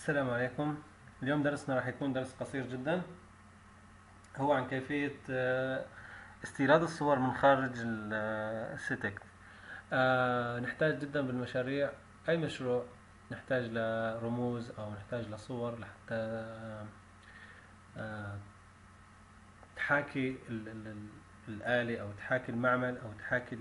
السلام عليكم. اليوم درسنا راح يكون درس قصير جدا، هو عن كيفية استيراد الصور من خارج السيتك. نحتاج جدا بالمشاريع، أي مشروع نحتاج لرموز أو نحتاج لصور لحتى آه، تحاكي الآلة أو تحاكي المعمل أو تحاكي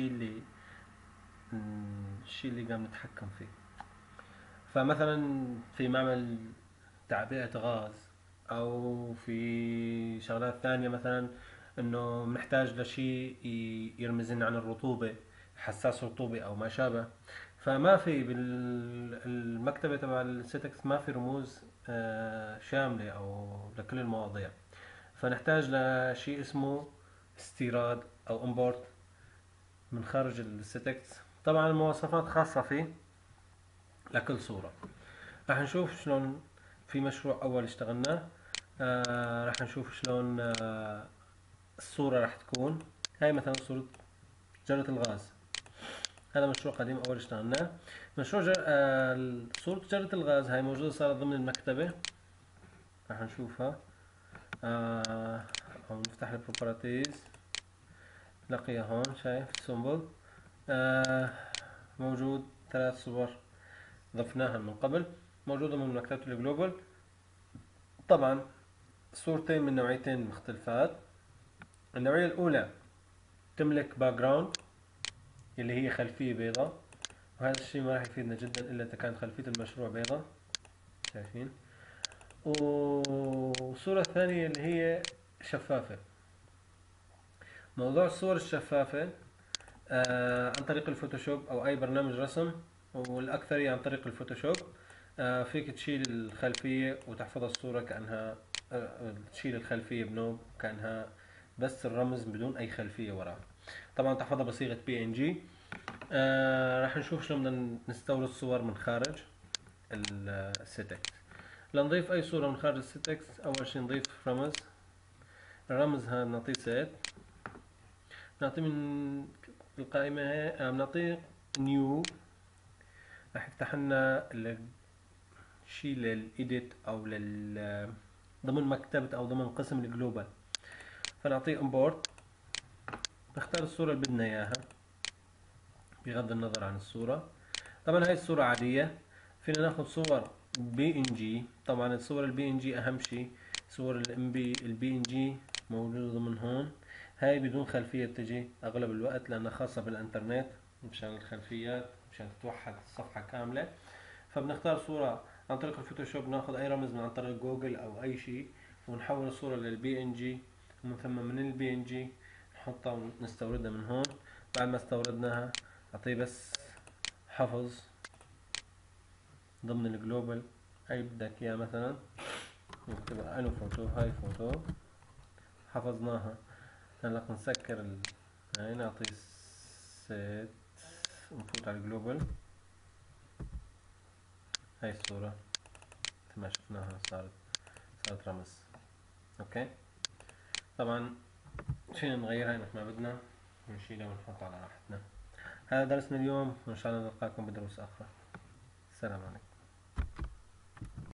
الشيء اللي قام نتحكم فيه. فمثلا في معمل تعبئة غاز، أو في شغلات ثانية، مثلا إنه محتاج لشيء يرمز لنا عن الرطوبة، حساس رطوبة أو ما شابه. فما في بالمكتبة تبع السيتكس ما في رموز شاملة أو لكل المواضيع، فنحتاج لشيء اسمه استيراد أو امبورت من خارج السيتكس. طبعا المواصفات خاصة فيه لكل صورة. راح نشوف شلون في مشروع أول اشتغلناه. راح نشوف شلون الصورة راح تكون. هاي مثلا صورة جرة الغاز، هذا مشروع قديم أول اشتغلناه. مشروع صورة جرة الغاز هاي موجودة صارت ضمن المكتبة، راح نشوفها. أو نفتح البروبرتيز نلاقيها هون، شايف السمبل. موجود 3 صور ضفناها من قبل، موجودة من مكتبة الجلوبال. طبعا صورتين من نوعيتين مختلفات. النوعية الأولى تملك باك جراوند اللي هي خلفية بيضاء، وهذا الشيء ما راح يفيدنا جدا إلا إذا كانت خلفية المشروع بيضاء، شايفين. والصورة الثانية اللي هي شفافة. موضوع الصور الشفافة عن طريق الفوتوشوب أو أي برنامج رسم، والأكثر عن طريق الفوتوشوب. فيك تشيل الخلفية وتحفظ الصورة كأنها تشيل الخلفية بنوب كأنها بس الرمز بدون أي خلفية وراء. طبعا تحفظها بصيغة PNG. راح نشوف شلون بدنا نستورد صور من خارج السيتكس. لنضيف أي صورة من خارج السيتكس، أول شي نضيف رمز. الرمز هذا نعطيه سيت، نعطيه من القائمة هي، بنعطيه نيو. راح يفتح لنا شي للإيديت أو ضمن مكتبة أو ضمن قسم الجلوبال. فنعطيه امبورت، نختار الصورة اللي بدنا إياها بغض النظر عن الصورة. طبعا هاي الصورة عادية. فينا ناخذ صور PNG. طبعا الصور PNG أهم شي. صور PNG موجودة ضمن هون. هاي بدون خلفية بتجي أغلب الوقت لأنها خاصة بالإنترنت، مشان الخلفيات مشان تتوحد الصفحة كاملة. فبنختار صورة عن طريق الفوتوشوب، ناخذ أي رمز من عن طريق جوجل أو أي شي، ونحول الصورة PNG، ومن ثم من PNG نحطها ونستوردها من هون. بعد ما استوردناها أعطيه بس حفظ ضمن الجلوبال أي بدك إياه، مثلا نكتب أنو فوتو، هاي فوتو حفظناها. هلا نسكر هاي نعطي سيت، نفوت على الجلوبال. هاي الصورة مثل ما شفناها صارت رمز. اوكي. طبعا فينا نغيرها مثل ما بدنا ونشيلها ونحطها على راحتنا. هذا درسنا اليوم، وإن شاء الله نلقاكم بدروس أخرى. السلام عليكم.